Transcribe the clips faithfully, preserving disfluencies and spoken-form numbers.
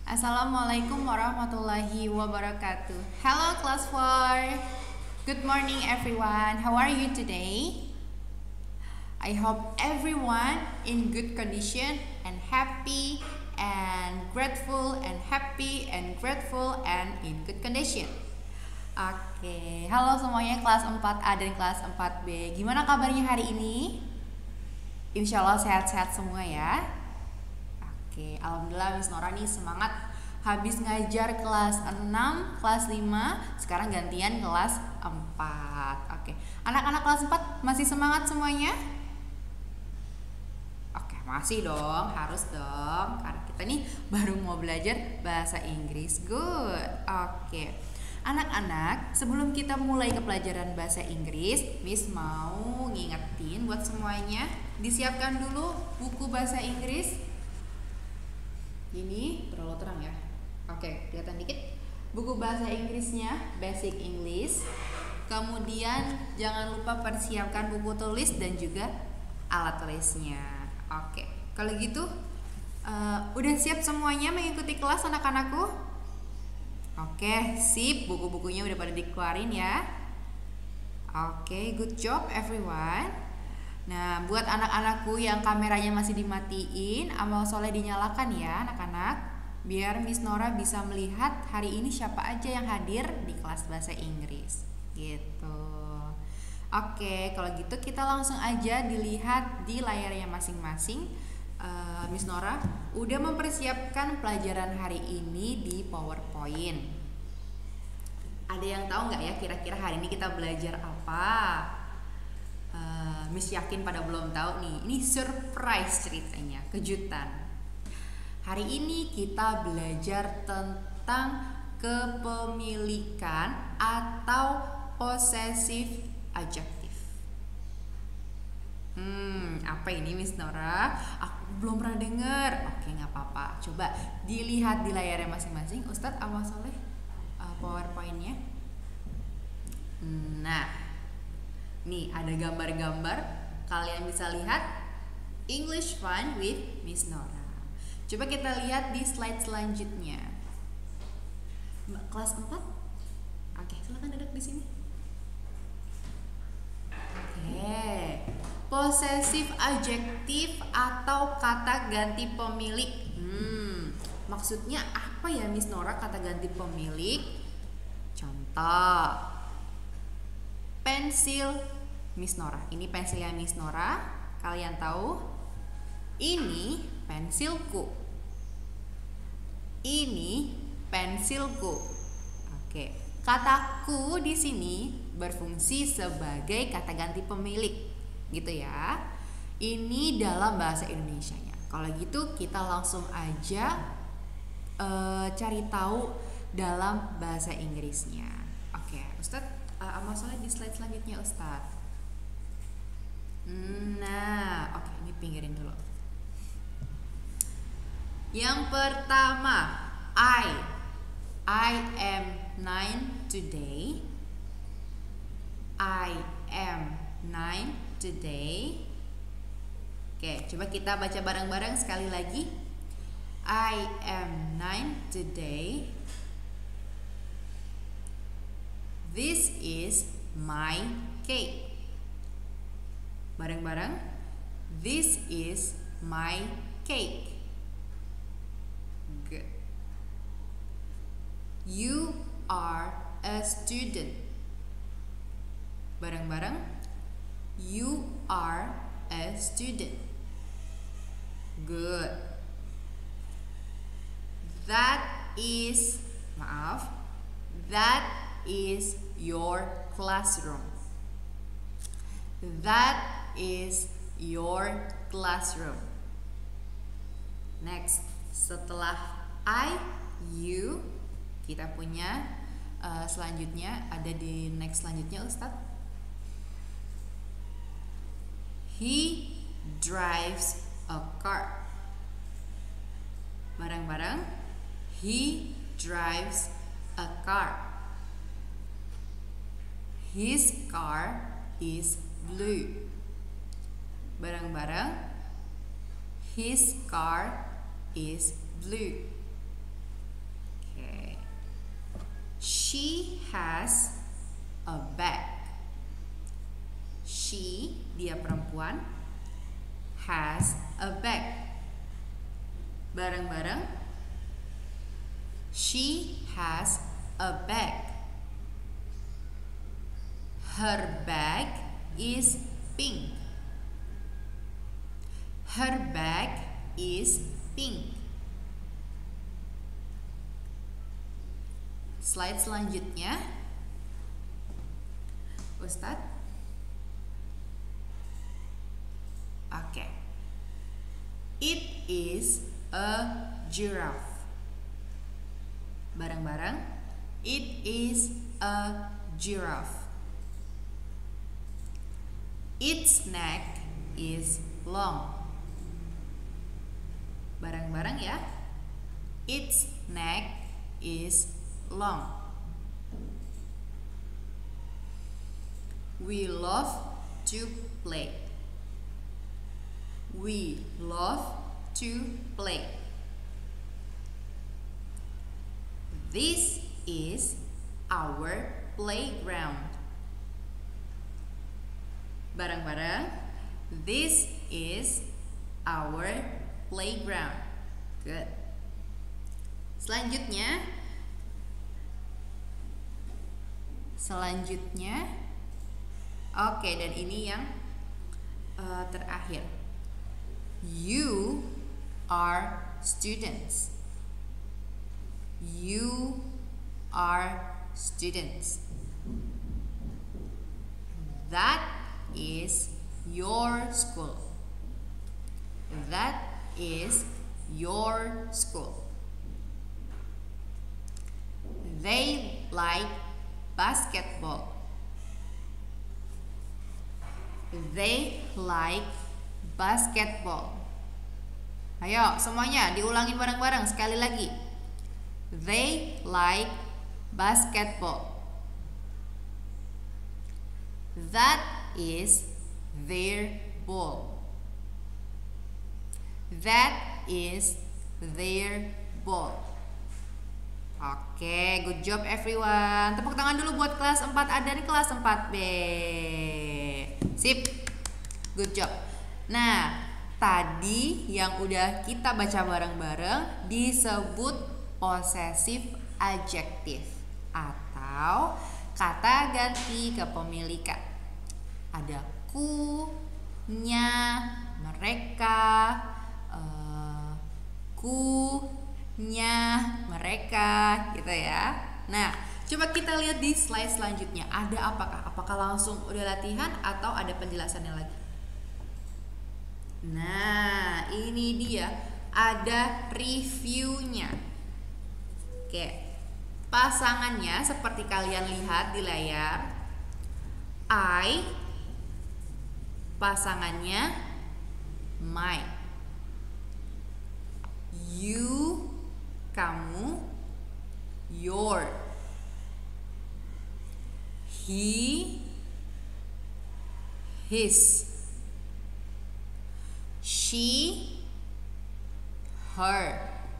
Assalamualaikum warahmatullahi wabarakatuh. Hello class four. Good morning everyone. How are you today? I hope everyone in good condition and happy and grateful and happy and grateful and in good condition. Oke, halo semuanya kelas empat A dan kelas empat B. Gimana kabarnya hari ini? Insya Allah sehat-sehat semua ya. Oke, alhamdulillah Miss Nora nih semangat habis ngajar kelas enam, kelas lima, sekarang gantian kelas empat. Oke. Anak-anak kelas empat masih semangat semuanya? Oke, masih dong, harus dong. Karena kita nih baru mau belajar bahasa Inggris. Good. Oke. Anak-anak, sebelum kita mulai ke pelajaran bahasa Inggris, Miss mau ngingetin buat semuanya, disiapkan dulu buku bahasa Inggris. Ini terlalu terang ya. Oke, kelihatan dikit. Buku bahasa Inggrisnya Basic English. Kemudian jangan lupa persiapkan buku tulis dan juga alat tulisnya. Oke, kalau gitu uh, udah siap semuanya mengikuti kelas anak-anakku? Oke, sip. Buku-bukunya udah pada dikeluarin ya. Oke, good job everyone. Nah, buat anak-anakku yang kameranya masih dimatiin, amal soleh dinyalakan ya anak-anak, biar Miss Nora bisa melihat hari ini siapa aja yang hadir di kelas bahasa Inggris gitu. Oke, kalau gitu kita langsung aja dilihat di layarnya masing-masing. uh, Miss Nora udah mempersiapkan pelajaran hari ini di PowerPoint. Ada yang tahu nggak ya kira-kira hari ini kita belajar apa? Uh, Miss yakin pada belum tahu nih. Ini surprise ceritanya, kejutan. Hari ini kita belajar tentang kepemilikan atau possessive adjective. Hmm, apa ini Miss Nora? Aku belum pernah dengar. Oke, nggak apa-apa. Coba dilihat di layarnya masing-masing. Ustadz Amal Soleh, uh, PowerPoint-nya. Nah, nih ada gambar-gambar, kalian bisa lihat English Fun with Miss Nora. Coba kita lihat di slide selanjutnya. Kelas empat? Oke, silakan duduk di sini. Oke. Possessive adjective atau kata ganti pemilik. Hmm, maksudnya apa ya Miss Nora kata ganti pemilik? Contoh, pensil Miss Nora. Ini pensilnya Miss Nora. Kalian tahu? Ini pensilku. Ini pensilku. Oke. Kataku di sini berfungsi sebagai kata ganti pemilik. Gitu ya. Ini dalam bahasa Indonesianya. Kalau gitu kita langsung aja uh, cari tahu dalam bahasa Inggrisnya. Oke, Ustadz, uh, amal soleh di slide selanjutnya Ustadz. Nah, oke, ini pinggirin dulu. Yang pertama, I I am nine today. I am nine today. Oke, coba kita baca bareng-bareng sekali lagi. I am nine today. This is my cake. Bareng-bareng. This is my cake. Good. You are a student. Bareng-bareng. You are a student. Good. That is, maaf, that is your classroom. That is your classroom. Next, setelah I, you, kita punya uh, selanjutnya ada di next selanjutnya Ustadz. He drives a car. Bareng-bareng. He drives a car. His car is blue. Bareng-bareng. His car is blue. Okay. She has a bag. She, dia perempuan, has a bag. Bareng-bareng. She has a bag. Her bag is pink. Her bag is pink. Slide selanjutnya, Ustadz. Oke. Okay. It is a giraffe. Bareng-bareng. It is a giraffe. Its neck is long. Bareng-bareng ya. Its neck is long. We love to play. We love to play. This is our playground. Bareng-bareng. This is our playground. Good. Selanjutnya Selanjutnya Oke, okay, dan ini yang uh, terakhir. You are students. You are students. That is your school. That is your school. They like basketball. They like basketball. Ayo semuanya diulangin bareng-bareng sekali lagi. They like basketball. That is their ball. That is their ball. Oke, good job everyone. Tepuk tangan dulu buat kelas empat A dan kelas empat B. Sip. Good job. Nah, tadi yang udah kita baca bareng-bareng disebut possessive adjective atau kata ganti kepemilikan. Ada ku, nya, mereka, uh, ku, nya, mereka, gitu ya. Nah, coba kita lihat di slide selanjutnya. Ada apakah? Apakah langsung udah latihan atau ada penjelasannya lagi? Nah, ini dia. Ada reviewnya. Oke. Pasangannya seperti kalian lihat di layar. I, pasangannya my. You, kamu, your. He, his. She, her.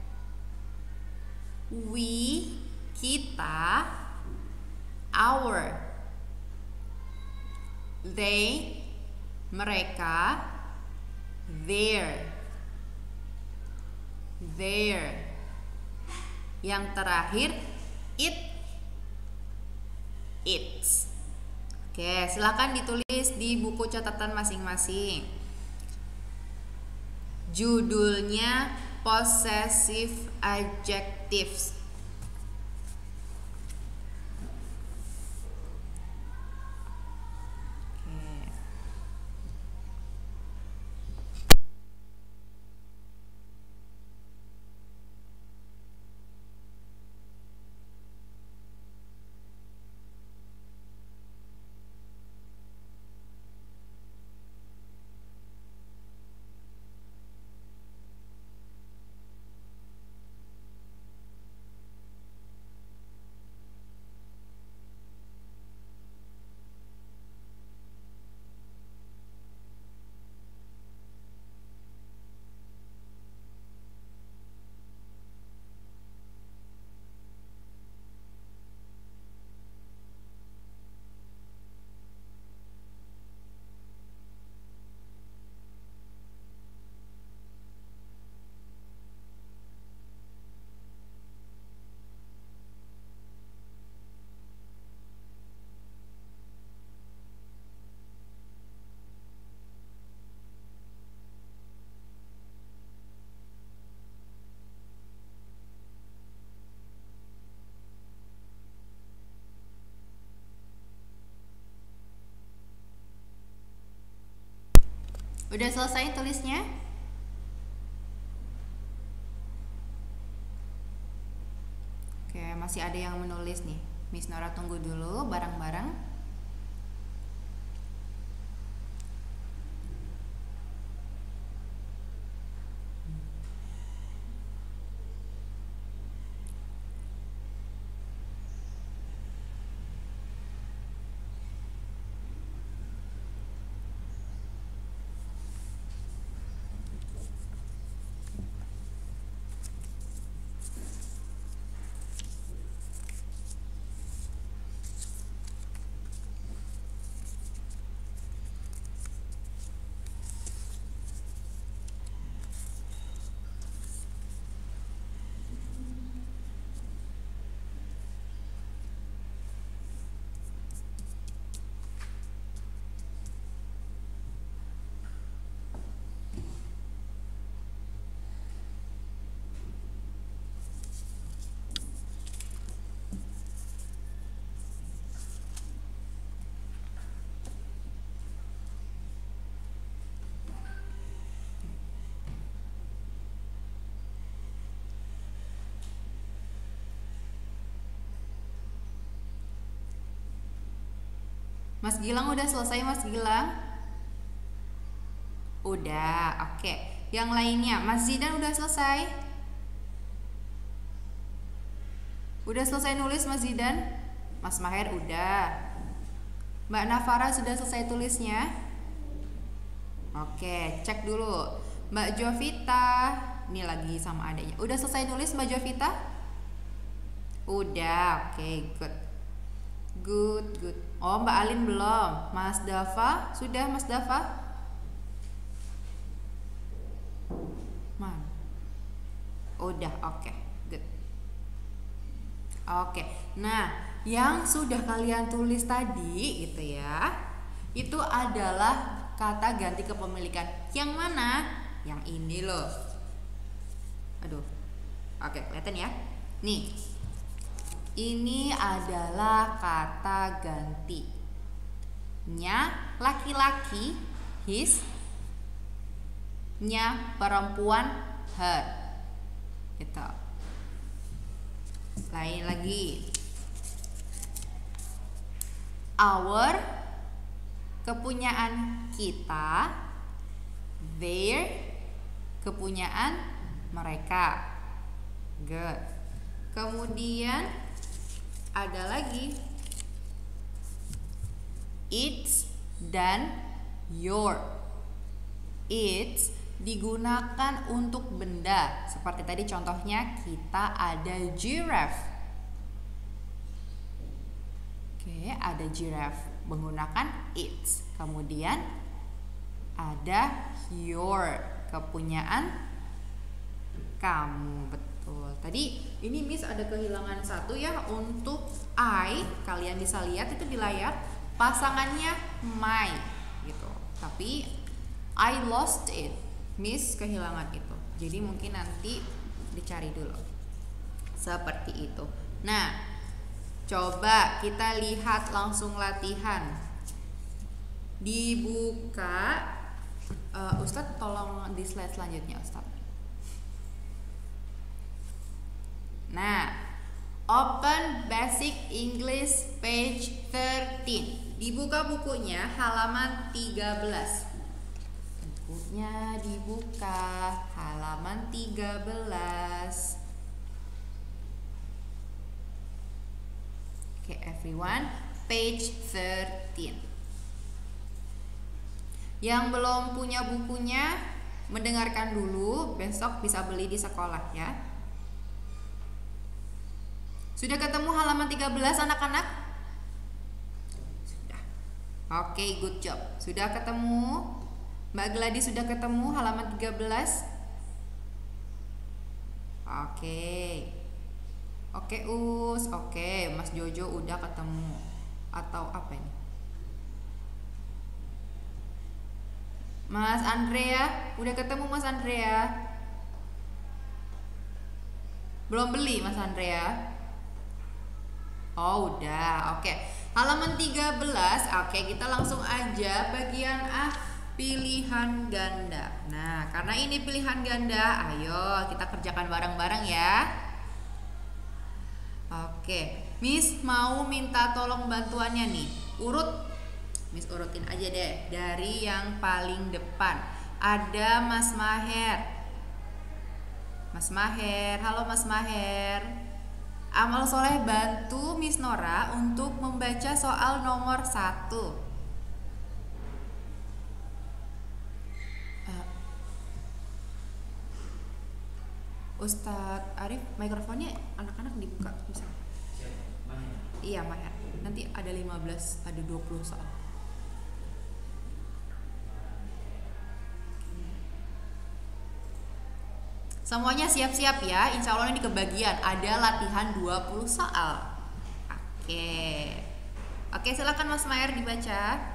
We, kita, our. They, mereka, their. Their. Yang terakhir, it, its. Oke, silakan ditulis di buku catatan masing-masing. Judulnya possessive adjectives. Udah selesai tulisnya? Oke, masih ada yang menulis nih. Miss Nora tunggu dulu bareng-bareng. Mas Gilang udah selesai, Mas Gilang? Udah, oke. Yang lainnya, Mas Zidan udah selesai? Udah selesai nulis, Mas Zidan? Mas Maher udah. Mbak Navara sudah selesai tulisnya? Oke, cek dulu. Mbak Jovita, ini lagi sama adanya. Udah selesai nulis, Mbak Jovita? Udah, oke, good. Good, good. Oh, Mbak Alin belum. Mas Dava, sudah Mas Dava? Man. Udah, oke, okay, good. Oke. Okay. Nah, yang sudah kalian tulis tadi gitu ya, itu adalah kata ganti kepemilikan. Yang mana? Yang ini loh. Aduh. Oke, okay, kelihatan ya? Nih. Ini adalah kata gantinya laki-laki his, nya perempuan her. Gitu. Lain lagi. Our, kepunyaan kita. Their, kepunyaan mereka. Good. Kemudian ada lagi its dan your. Its digunakan untuk benda. Seperti tadi contohnya kita ada giraffe. Oke, ada giraffe menggunakan its. Kemudian ada your, kepunyaan kamu. Betul. Tadi ini Miss ada kehilangan satu ya. Untuk I, kalian bisa lihat itu di layar, pasangannya my gitu. Tapi I lost it, Miss kehilangan itu. Jadi mungkin nanti dicari dulu. Seperti itu. Nah, coba kita lihat langsung latihan. Dibuka. uh, Ustadz tolong di slide selanjutnya Ustadz. Nah, open Basic English page thirteen. Dibuka bukunya halaman tiga belas. Bukunya dibuka halaman tiga belas. Oke, okay, everyone, page thirteen. Yang belum punya bukunya, mendengarkan dulu, besok bisa beli di sekolah ya. Sudah ketemu halaman tiga belas anak-anak? Sudah. Oke, okay, good job. Sudah ketemu? Mbak Gladys sudah ketemu halaman tiga belas? Oke. Okay. Oke, okay, Us. Oke, okay. Mas Jojo udah ketemu. Atau apa ini? Mas Andrea, udah ketemu Mas Andrea? Belum beli Mas Andrea? Oh udah, oke. Halaman tiga belas, oke kita langsung aja bagian A. pilihan ganda. Nah, karena ini pilihan ganda, ayo kita kerjakan bareng-bareng ya. Oke, Miss mau minta tolong bantuannya nih. Urut, Miss urutin aja deh dari yang paling depan. Ada Mas Maher. Mas Maher, halo Mas Maher. Amal soleh bantu Miss Nora untuk membaca soal nomor satu. Ustadz Arif, mikrofonnya anak-anak dibuka bisa? Maher. Iya, Maher. Nanti ada lima belas, ada dua puluh soal. Semuanya siap-siap ya. Insya Allah ini kebagian ada latihan dua puluh soal. Oke. Oke, silakan Mas Maher dibaca.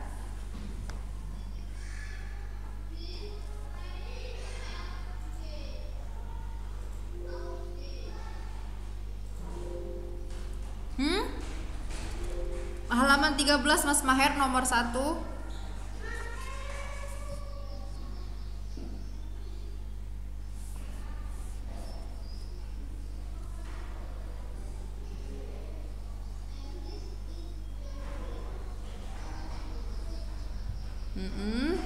Hmm? Halaman tiga belas Mas Maher nomor satu. Mm-mm.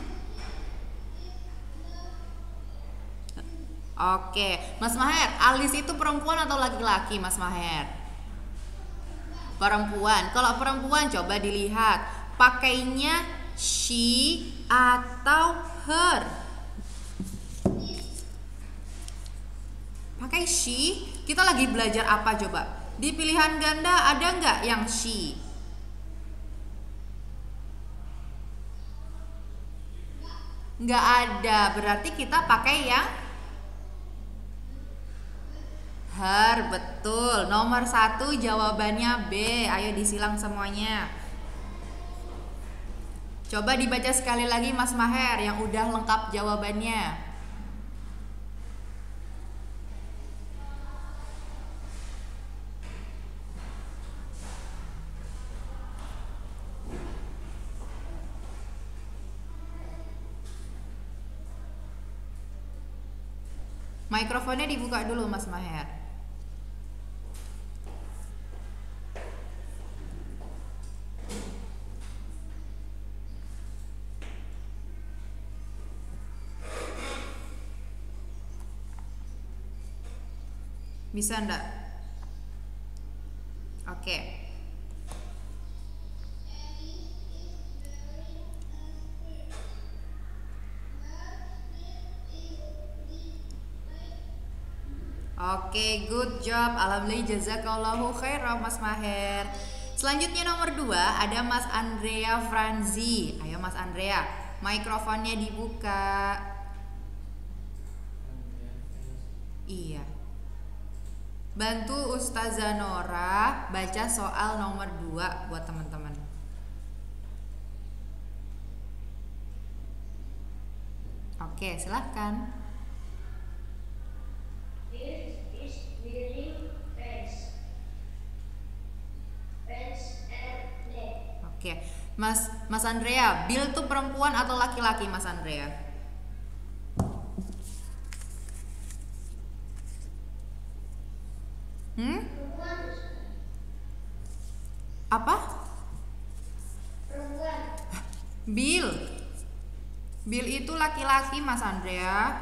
Oke, Mas Maher, Alis itu perempuan atau laki-laki Mas Maher? Perempuan. Kalau perempuan coba dilihat pakainya she atau her. Pakai she. Kita lagi belajar apa coba? Di pilihan ganda ada nggak yang she? Nggak ada. Berarti kita pakai yang her, betul. Nomor satu jawabannya B. Ayo disilang semuanya. Coba dibaca sekali lagi Mas Maher yang udah lengkap jawabannya. Mikrofonnya dibuka dulu Mas Maher. Bisa enggak? Oke. Oke, good job. Alhamdulillah, jazakallahu khairan Mas Maher. Selanjutnya nomor dua ada Mas Andrea Franzi. Ayo Mas Andrea, mikrofonnya dibuka. Iya. Bantu Ustazah Nora baca soal nomor dua buat teman-teman. Oke, silahkan. Oke, Mas Mas Andrea, Bill tuh perempuan atau laki-laki Mas Andrea? Hmm? Apa? Perempuan. Bill. Bill itu laki-laki Mas Andrea.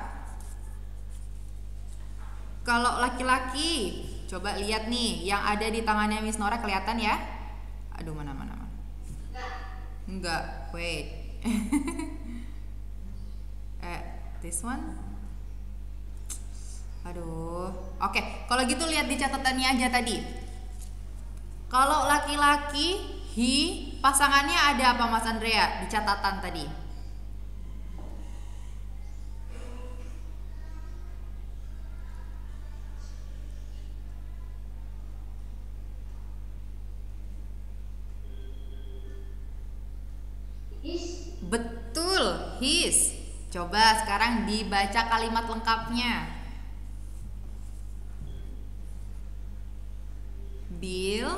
Kalau laki-laki, coba lihat nih, yang ada di tangannya Miss Nora kelihatan ya? Aduh, mana mana mana. Enggak. Enggak, wait. eh, this one. Aduh. Oke, kalau gitu lihat di catatannya aja tadi. Kalau laki-laki, he, pasangannya ada apa Mas Andrea di catatan tadi? His. Betul, his. Coba sekarang dibaca kalimat lengkapnya. Bill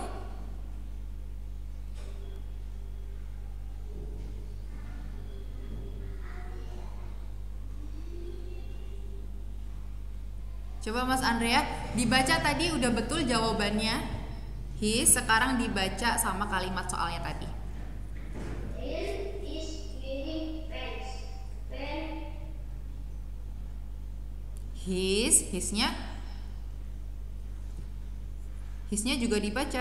Coba Mas Andrea, dibaca tadi udah betul jawabannya. His, sekarang dibaca sama kalimat soalnya tadi. Bill is wearing pants. Pen. His, hisnya, hisnya juga dibaca.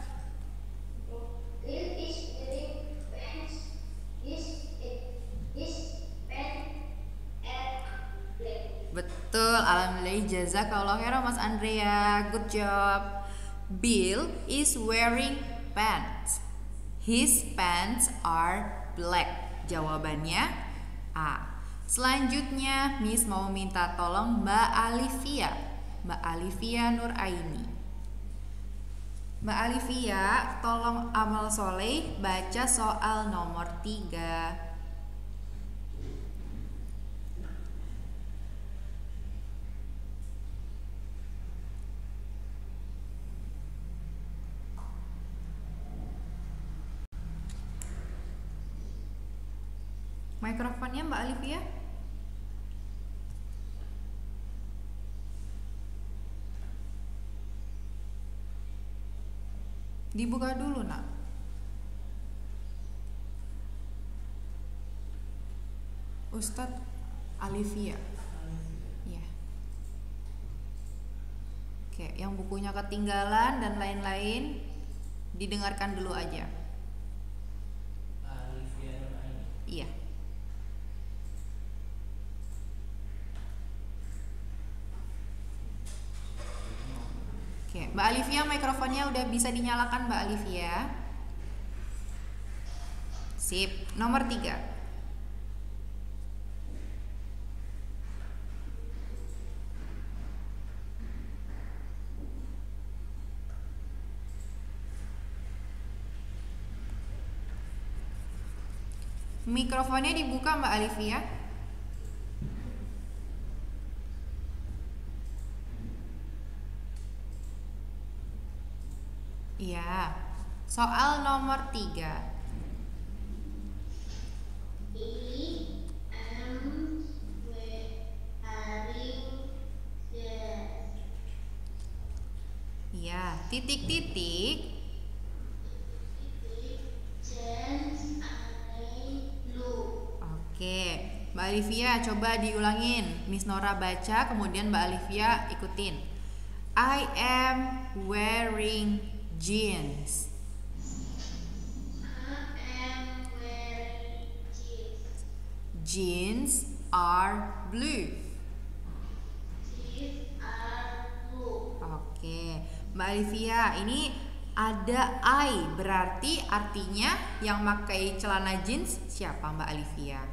Bill is wearing pants. His his pants are black. Betul, alhamdulillah, jazakallah khairan Mas Andrea, good job. Bill is wearing pants. His pants are black. Jawabannya A. Selanjutnya Miss mau minta tolong Mbak Alivia, Mbak Alivia Nuraini. Mbak Alivia, tolong Amal Soleh baca soal nomor tiga. Mikrofonnya Mbak Alivia. Dibuka dulu, Nak. Ustadz Alivia. Ya. Oke, yang bukunya ketinggalan dan lain-lain didengarkan dulu aja. Iya. Oke, Mbak Alivia, mikrofonnya udah bisa dinyalakan Mbak Alivia. Sip, nomor tiga. Mikrofonnya dibuka Mbak Alivia. Iya, soal nomor tiga. I am wearing jeans. Iya, titik-titik. Jeans are blue. Oke, Mbak Alivia coba diulangin. Miss Nora baca, kemudian Mbak Alivia ikutin. I am wearing jeans. I am wearing jeans. Jeans are blue. Jeans are blue. Oke, Mbak Alivia, ini ada I, berarti artinya yang pakai celana jeans siapa Mbak Alivia?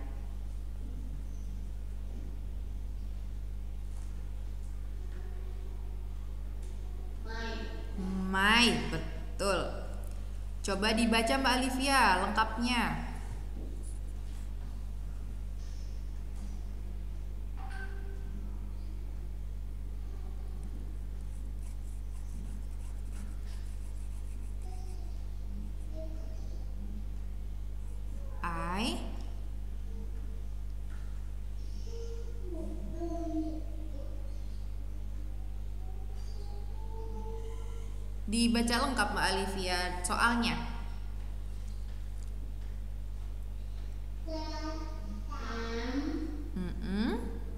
My, betul. Coba dibaca Mbak Alivia lengkapnya. I dibaca lengkap Mbak Alivia soalnya. Mm-mm.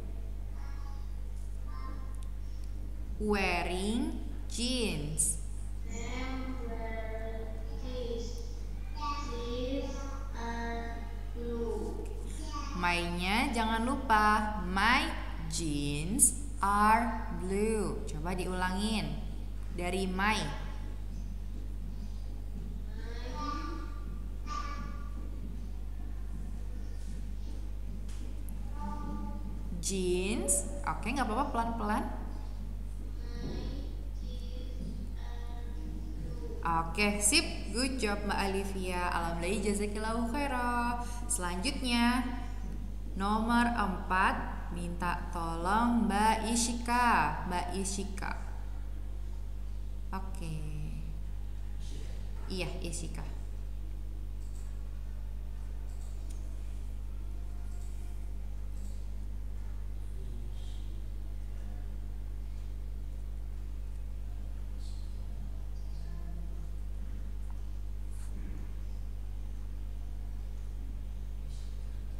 Wearing jeans. am wearing jeans. Jeans are blue. My-nya jangan lupa, my jeans are blue. Coba diulangin dari my. Jeans, oke nggak apa-apa, pelan-pelan. Oke, sip, good job Mbak Alivia. Alhamdulillah, jazakillahu khairah. Selanjutnya nomor empat, minta tolong Mbak Ishika, Mbak Ishika. Oke. Iya, Ishika.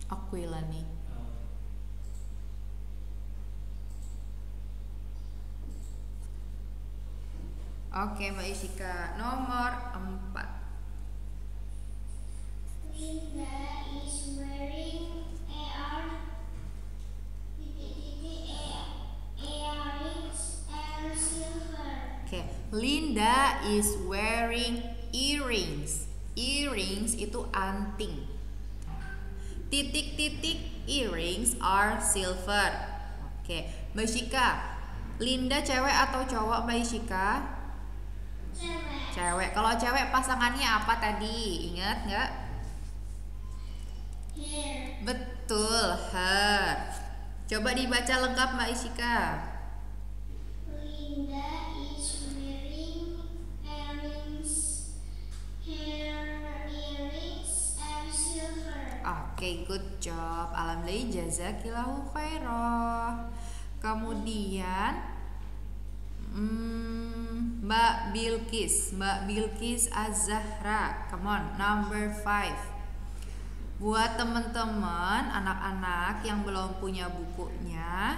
Aquilani. Oke, Mbak Ishika, nomor empat. Linda is wearing ear earrings and silver. Oke, Linda is wearing earrings. Earrings itu anting. Titik-titik earrings are silver. Oke, Mbak Ishika, Linda cewek atau cowok, Mbak Ishika? Cewek. Cewek. Kalau cewek pasangannya apa tadi? Ingat nggak? Hair. Betul, her. Coba dibaca lengkap, Mbak Ishika. Linda is wearing earrings, hair earrings and silver. Oke, good job. Alhamdulillah, jazakillahu khairah. Kemudian hmm, Mbak Bilqis, Mbak Bilqis Az-Zahra. Come on, number five. Buat teman-teman, anak-anak yang belum punya bukunya,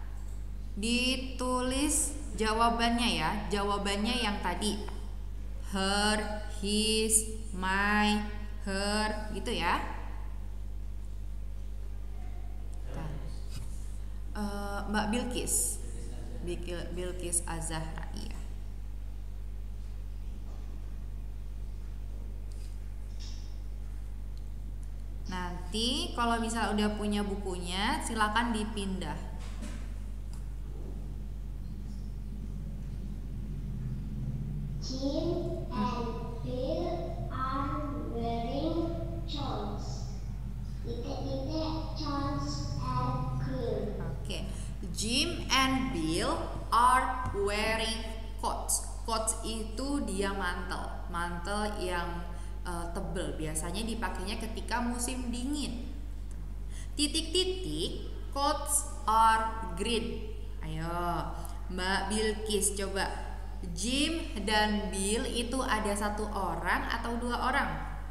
ditulis jawabannya ya. Jawabannya yang tadi, her, his, my, her, gitu ya. Uh, Mbak Bilqis, Bil- Bilqis Az-Zahra, iya. Nanti kalau misalnya udah punya bukunya, silakan dipindah. Jim and Bill are wearing shorts. Titik-titik shorts and cream. Oke, Jim and Bill are wearing coats. Coats itu dia mantel, mantel yang uh, tebel. Biasanya dipakainya ketika musim dingin. Titik-titik, coats are green. Ayo, Mbak Bilqis coba. Jim dan Bill itu ada satu orang atau dua orang?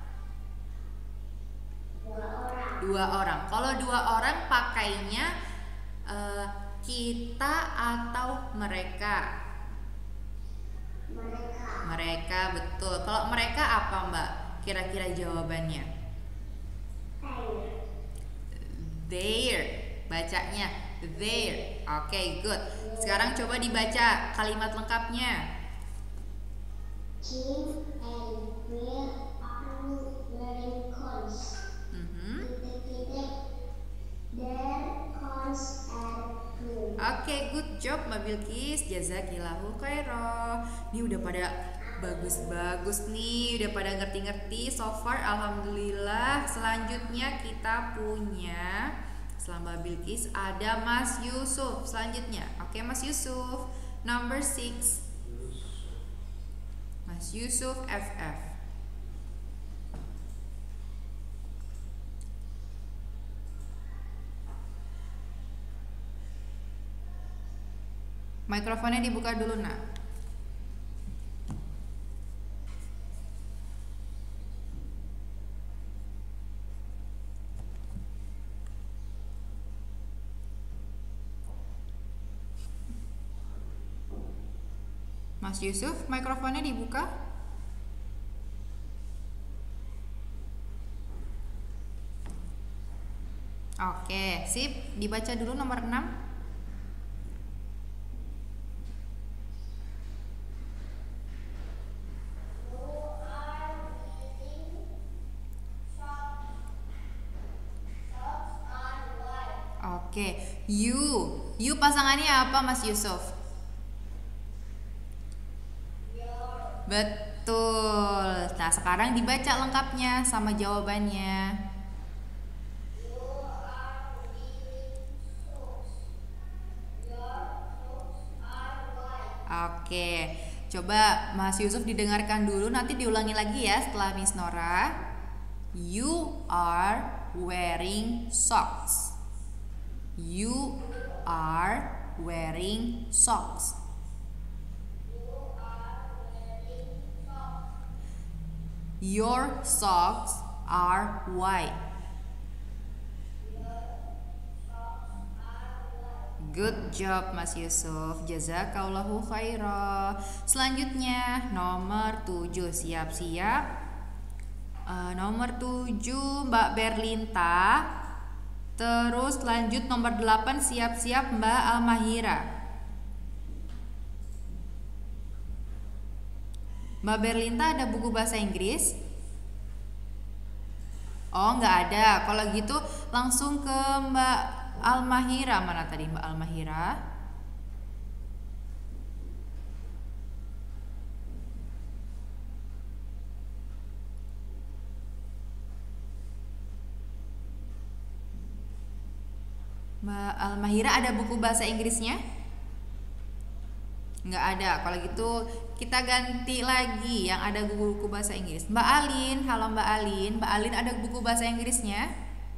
Dua orang. Dua orang. Kalau dua orang pakainya uh, kita atau mereka? Mereka. Mereka, betul. Kalau mereka apa, Mbak? Kira-kira jawabannya? Their. Bacanya their. Oke, okay, good. Sekarang coba dibaca kalimat lengkapnya. Jim and Bill are wearing coats. Mhm. Titik-titik their coats are blue. Oke, good job Mbak Bilqis. Jazakillahu khairah. Ini udah pada bagus-bagus nih, udah pada ngerti-ngerti so far, alhamdulillah. Selanjutnya kita punya, setelah Mbak Bilqis ada Mas Yusuf selanjutnya. Oke, Mas Yusuf, number six. Mas Yusuf F F. Mikrofonnya dibuka dulu, nak. Mas Yusuf, mikrofonnya dibuka. Oke, sip. Dibaca dulu nomor enam. Oke, you. You pasangannya apa, Mas Yusuf? Betul. Nah, sekarang dibaca lengkapnya sama jawabannya. Oke, coba Mas Yusuf didengarkan dulu, nanti diulangi lagi ya setelah Miss Nora. You are wearing socks. You are wearing socks. Your socks are white. Good job Mas Yusuf. Jazakallahu khairah. Selanjutnya nomor tujuh, siap-siap. uh, Nomor tujuh Mbak Berlinta. Terus lanjut nomor delapan, siap-siap Mbak Almahira. Mbak Berlinta ada buku bahasa Inggris? Oh, nggak ada. Kalau gitu langsung ke Mbak Almahira. Mana tadi Mbak Almahira? Mbak Almahira ada buku bahasa Inggrisnya? Nggak ada. Kalau gitu kita ganti lagi yang ada buku-buku bahasa Inggris. Mbak Alin, halo Mbak Alin. Mbak Alin ada buku bahasa Inggrisnya?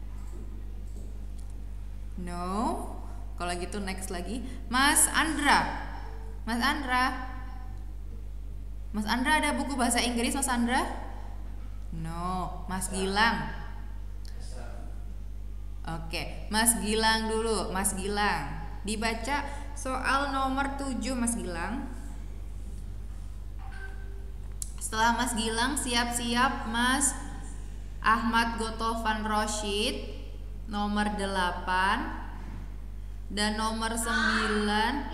No. Kalau gitu next lagi. Mas Andra. Mas Andra. Mas Andra ada buku bahasa Inggris, Mas Andra? No. Mas Gilang. Oke, Mas Gilang dulu. Mas Gilang. Dibaca soal nomor tujuh Mas Gilang. Setelah Mas Gilang, siap-siap Mas Ahmad Gotovan Roshid nomor delapan dan nomor sembilan.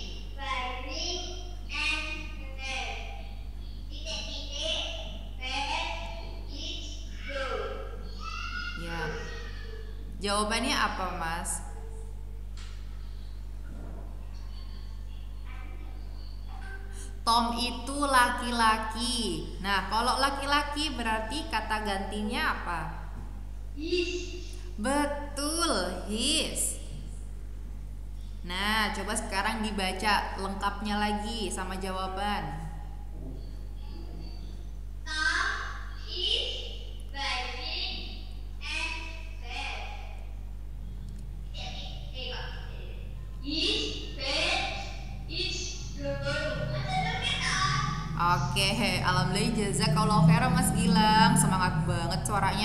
Ya. Jawabannya apa, Mas? Tom itu laki-laki. Nah, kalau laki-laki berarti kata gantinya apa? His. Betul, his. Nah, coba sekarang dibaca lengkapnya lagi sama jawaban. Tom is driving and bed. His bed is going. Oke, alhamdulillah, jazakallahu khairan Mas Gilang. Semangat banget suaranya.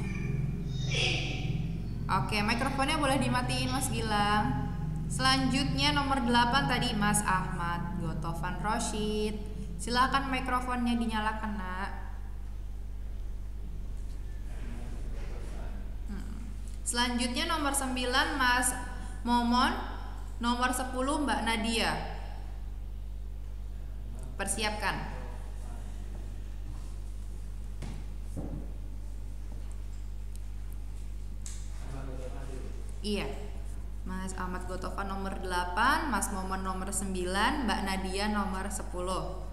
Oke, mikrofonnya boleh dimatiin Mas Gilang. Selanjutnya nomor delapan tadi Mas Ahmad Gotovan Roshid. Silakan mikrofonnya dinyalakan, Nak. Hmm. Selanjutnya nomor sembilan Mas Momon, nomor sepuluh Mbak Nadia. Persiapkan. Iya. Mas Ahmad Gotovan nomor delapan, Mas Momon nomor sembilan, Mbak Nadia nomor sepuluh.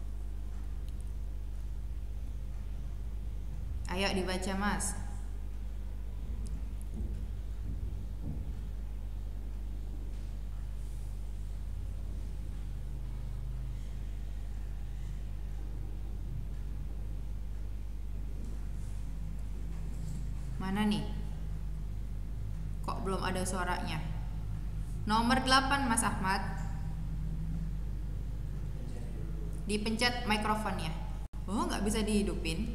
Ayo dibaca, Mas. Mana nih? Kok belum ada suaranya? Nomor delapan Mas Ahmad. Dipencet mikrofonnya. Oh, nggak bisa dihidupin.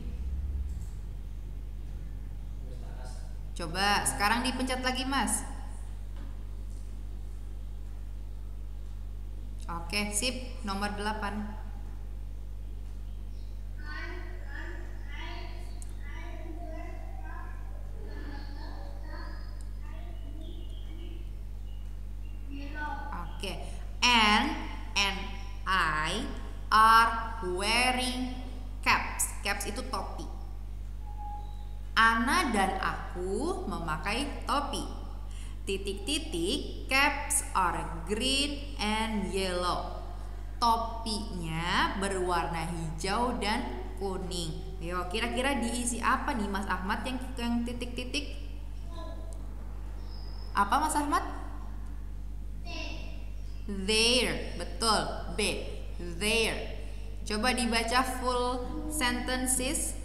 Coba sekarang dipencet lagi, Mas. Oke, sip. Nomor delapan. Oke, Anne and I are wearing caps. Caps itu topi. Ana dan aku memakai topi. Titik-titik, caps are green and yellow. Topinya berwarna hijau dan kuning. Yo, kira-kira diisi apa nih Mas Ahmad yang yang titik-titik? Apa Mas Ahmad? There, betul, B, there. Coba dibaca full sentences.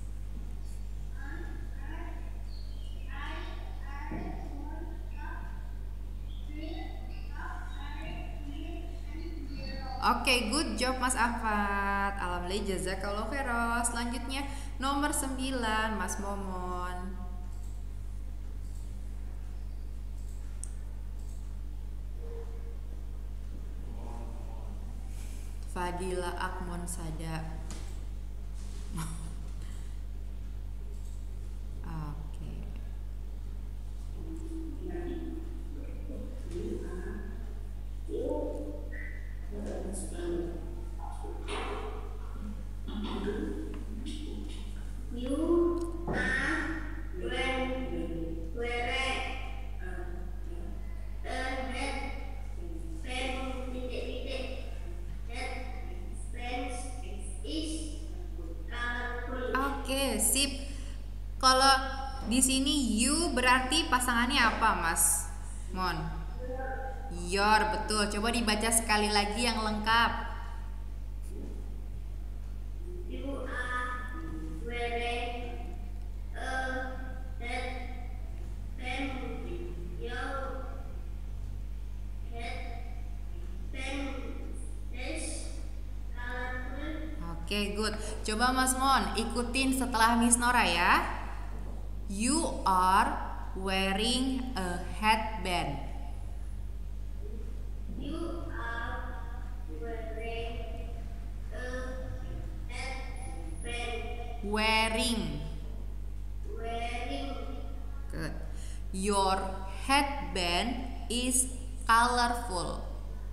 Oke, okay, good job Mas Ahmad. Alhamdulillah, jazakallahu khairan. Selanjutnya nomor sembilan Mas Momon. Radila Akmon Sada. Oke. You are when where uh, that pen titik-titik that pen is colorful. Oke, sip. Kalau di sini you berarti pasangannya apa, Mas Mon? Your, betul. Coba dibaca sekali lagi yang lengkap. You are wearing a hat pen. Your hat pen is colorful. Oke, good. Coba Mas Mon ikutin setelah Miss Nora ya. You are wearing a headband. You are wearing a headband. Wearing. Wearing. Good. Your headband is colorful.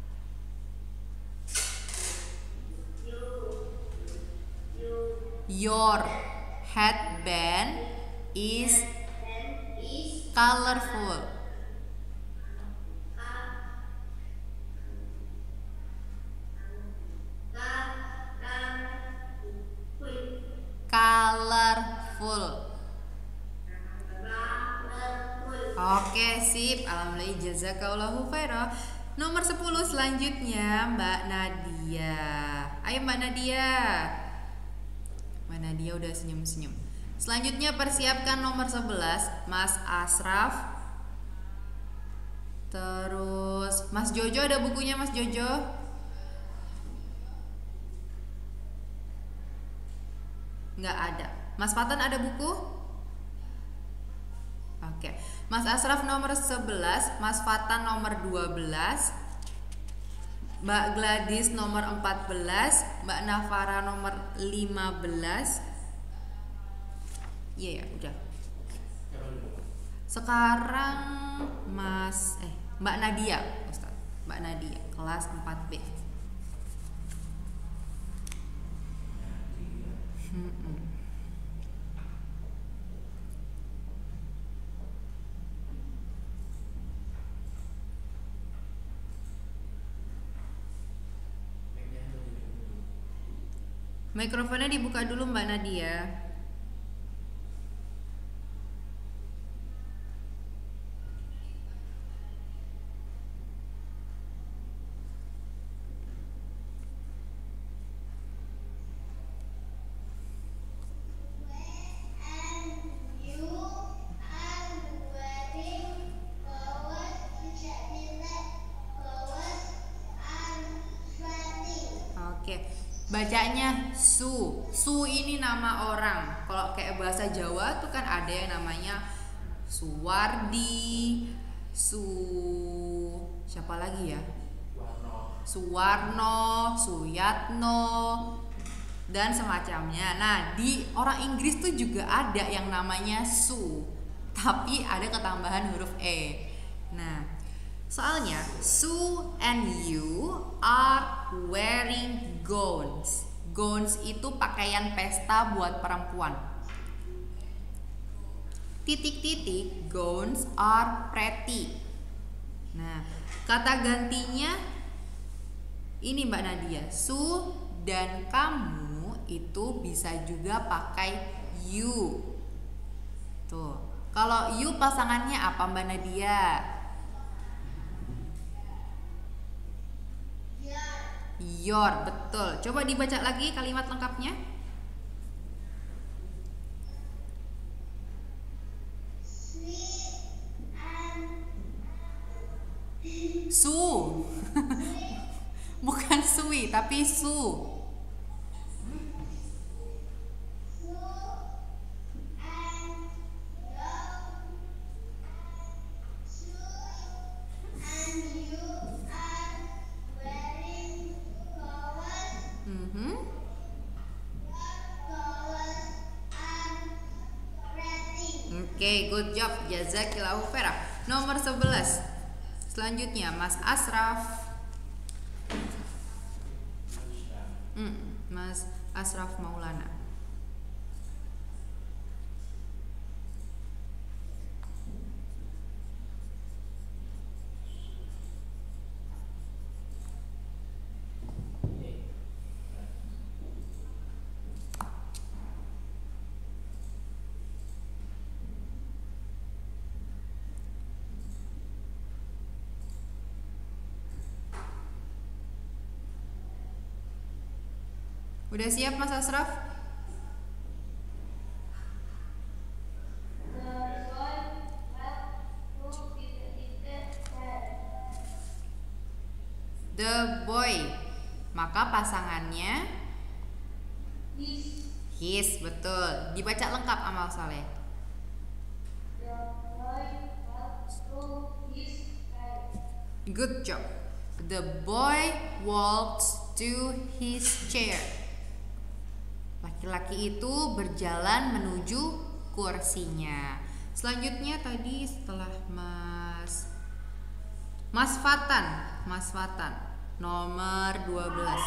You. You. Your headband is Headband is colorful. Colorful. Oke, sip. Alhamdulillah, jazakallahu khairah. Nomor sepuluh selanjutnya Mbak Nadia. Ayo Mbak Nadia. Mbak Nadia udah senyum-senyum. Selanjutnya persiapkan nomor sebelas Mas Asraf. Terus Mas Jojo, ada bukunya Mas Jojo? Nggak ada. Mas Fatan ada buku? Oke. Mas Asraf nomor sebelas, Mas Fatan nomor dua belas, Mbak Gladys nomor empat belas, Mbak Navara nomor lima belas. Iya ya, udah. Sekarang Mas eh Mbak Nadia, Ustaz. Mbak Nadia, kelas empat B. Hmm-mm. Mikrofonnya dibuka dulu Mbak Nadia. Bacanya Su. Su ini nama orang. Kalau kayak bahasa Jawa tuh kan ada yang namanya Suwardi, Su siapa lagi ya? Suwarno, Suyatno dan semacamnya. Nah, di orang Inggris tuh juga ada yang namanya Su, tapi ada ketambahan huruf E. Nah, soalnya Sue and you are wearing gowns. Gowns itu pakaian pesta buat perempuan. Titik-titik, gowns are pretty. Nah, kata gantinya ini Mbak Nadia, Sue dan kamu itu bisa juga pakai you. Tuh, kalau you pasangannya apa Mbak Nadia? Your, betul. Coba dibaca lagi kalimat lengkapnya. Su. Bukan sui, tapi su. Oke, good job. Jazakillahu khairan. Nomor sebelas. Selanjutnya Mas Asraf. Hmm, Mas Asraf Maulana. Udah siap Mas Asraf? The boy. Maka pasangannya his, his, betul. Dibaca lengkap Amal Saleh. the boy walks to his chair. Good job. The boy walks to his chair. Laki-laki itu berjalan menuju kursinya. Selanjutnya tadi setelah Mas Mas Fatan, Mas Fatan nomor dua belas.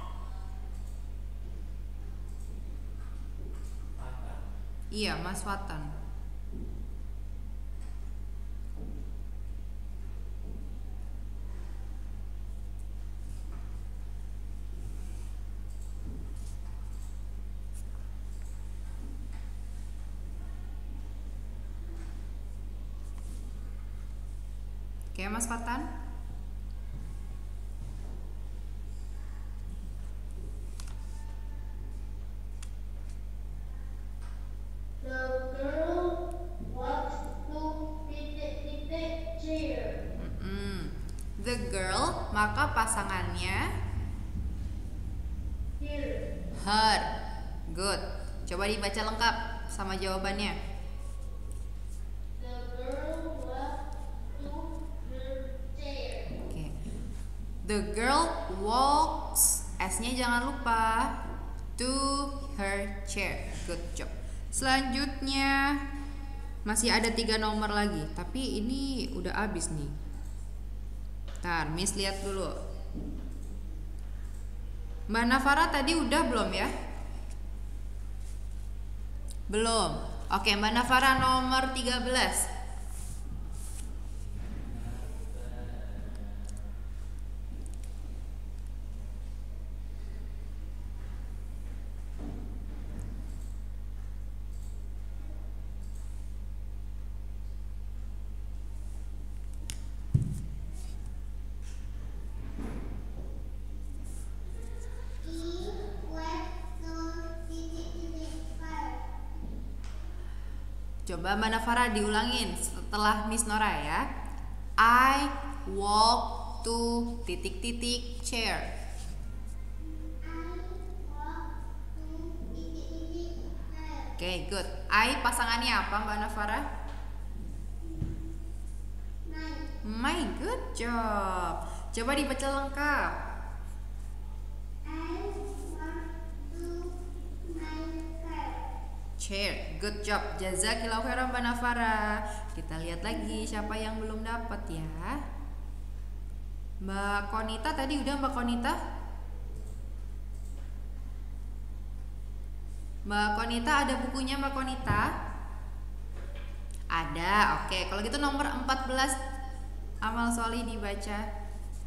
Iya, Mas Fatan. Oke, Mas Fatan. The girl walks to titik-titik chair. Mm-mm. The girl, maka pasangannya Here. her. Good. Coba dibaca lengkap sama jawabannya. The girl walks to her chair. Oke. The girl walks, S-nya jangan lupa, to her chair. Good job. Selanjutnya masih ada tiga nomor lagi, tapi ini udah habis nih. Ntar, Miss lihat dulu. Mbak Nafara tadi udah belum ya? Belum. Oke, Mbak Nafara nomor tiga belas. He went to titik-titik chair. Coba Mbak Nafara diulangin setelah Miss Nora ya. I walk to titik-titik chair. I walk to titik-titik chair. Oke, good. I pasangannya apa Mbak Nafara? My, My, good job. Coba dibaca lengkap. I walk to my chair. Chair, good job. Jazakillahu khairan Mbak Nafara. Kita lihat lagi siapa yang belum dapat ya. Mbak Konita tadi udah Mbak Konita? Mbak Konita ada bukunya Mbak Konita? Ada. Oke, kalau gitu nomor empat belas Amal Solih dibaca.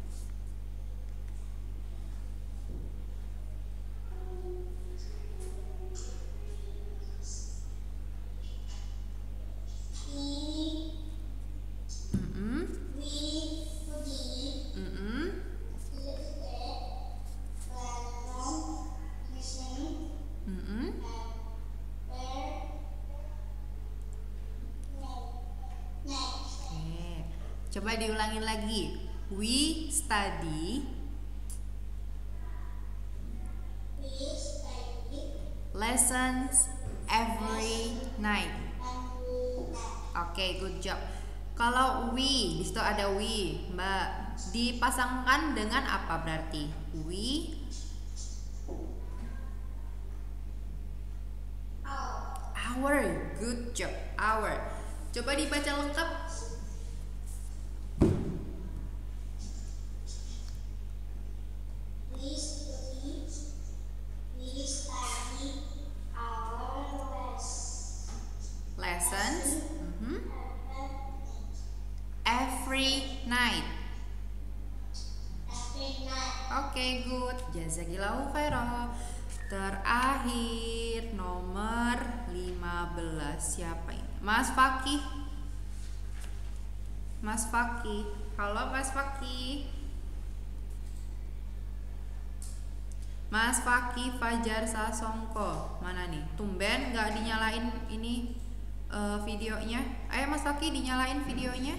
He, Mm-mm. we, pergi, Mm-mm. listrik, welcome, listen, Mm-mm. and where, next. Oke. Coba diulangin lagi. We study We study lessons every night. and that. Oke, good job. Kalau we, di situ ada we, Mbak. Dipasangkan dengan apa berarti? We, Our. our, good job, our. Coba dibaca lengkap. We study, we study our less- Lessons mhm. every every night. every night. Oke, good. Jazakillahu khairan. Terakhir nomor lima belas. Siapa ini? Mas Fakih. Mas Fakih. Halo Mas Fakih. Mas Fakih Fajar Sasongko. Mana nih? Tumben nggak dinyalain ini eh, videonya. Ayo Mas Fakih dinyalain videonya.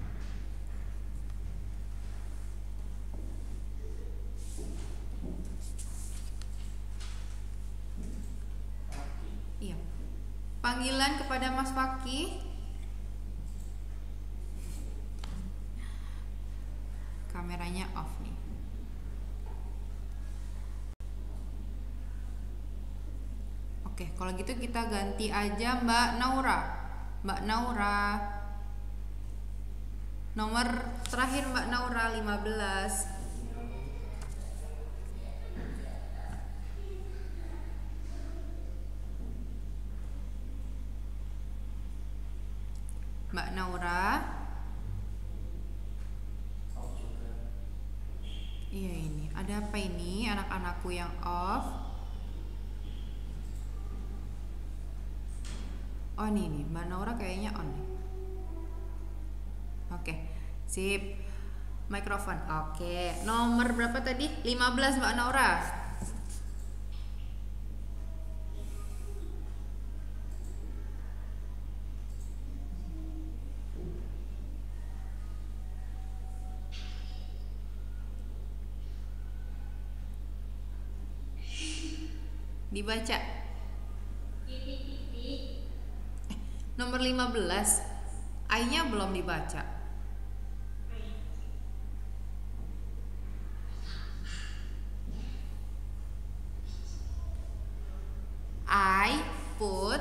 Iya. Panggilan kepada Mas Fakih. Kameranya off nih. Oke, kalau gitu kita ganti aja Mbak Naura. Mbak Naura. Nomor terakhir Mbak Naura lima belas. Mbak Naura. Iya ini, ada apa ini? Anak-anakku yang off. Oh ini nih, Mbak Naura kayaknya on nih. Oke, sip. Mikrofon. Oke, nomor berapa tadi? lima belas Mbak Naura. Dibaca. Nomor lima belas. I-nya belum dibaca. I put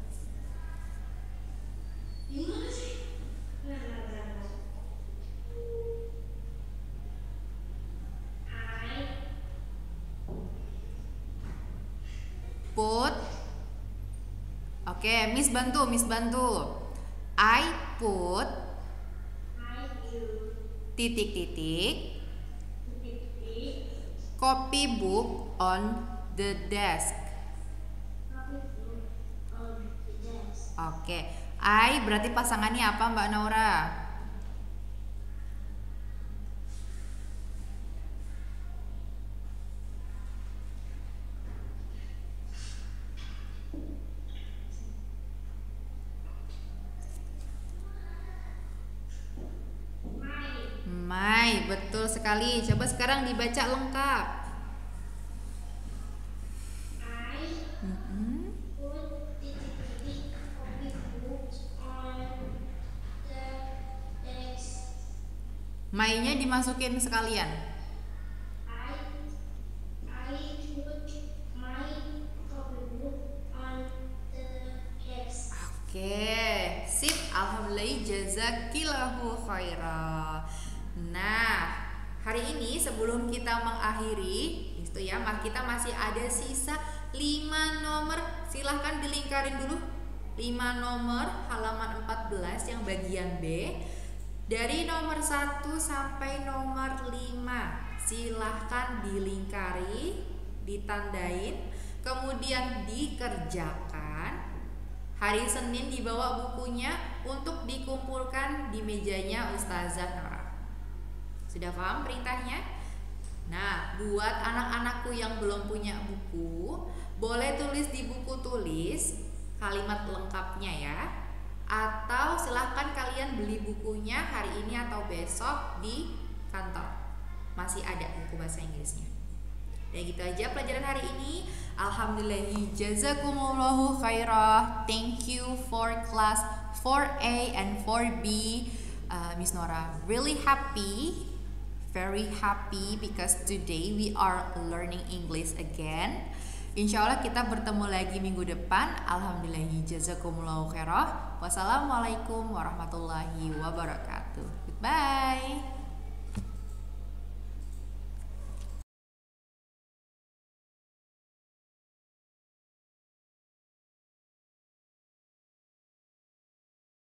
put. Oke, Miss bantu, Miss bantu. I put titik-titik copybook on the desk. Oke, I berarti pasangannya apa Mbak Naura? My, betul sekali. Coba sekarang dibaca lengkap. Mm-mm. My-nya dimasukin sekalian. Oke, sip. Alhamdulillah, jazakillahu khairan. Nah, hari ini sebelum kita mengakhiri itu ya, kita masih ada sisa lima nomor. Silahkan dilingkarin dulu lima nomor halaman empat belas yang bagian B. Dari nomor satu sampai nomor lima. Silahkan dilingkari, ditandain, kemudian dikerjakan. Hari Senin dibawa bukunya untuk dikumpulkan di mejanya Ustazah Nora. Sudah paham perintahnya? Nah, buat anak-anakku yang belum punya buku, boleh tulis di buku tulis kalimat lengkapnya ya. Atau silahkan kalian beli bukunya hari ini atau besok di kantor. Masih ada buku bahasa Inggrisnya. Dan gitu aja pelajaran hari ini. Alhamdulillah, jazakumullahu khairah. Thank you for class four A and four B. Uh, Miss Nora really happy. Very happy because today we are learning English again. Insya Allah kita bertemu lagi minggu depan. Alhamdulillahi jazakumullahu khairah. Wassalamualaikum warahmatullahi wabarakatuh. Goodbye.